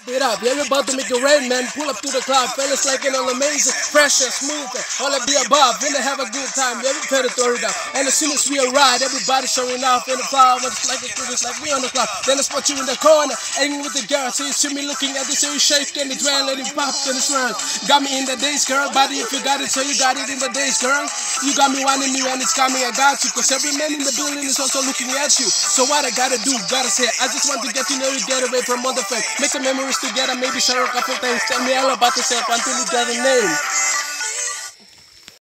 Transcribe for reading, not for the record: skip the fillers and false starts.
It up. Yeah, we're about to make it rain, man. Pull up to the club. Fellas like it all amazing, fresh and smooth. All of the above. When they have a good time, yeah, we better throw it up. And as soon as we arrive, everybody showing off in the club. It's like we on the club. Then I spot you in the corner, hanging with the girl. So you see me looking at this, so you shake and it's well, let it pop and it's round. Got me in the days, girl. Body if you got it, so you got it in the days, girl. You got me wanting you and it's coming, I got you. Cause every man in the building is also looking at you. So what I gotta do, gotta say, I just want to get to know you, get away from other friends. Make some memories together, maybe share a couple things. Tell me all about yourself until you got a name.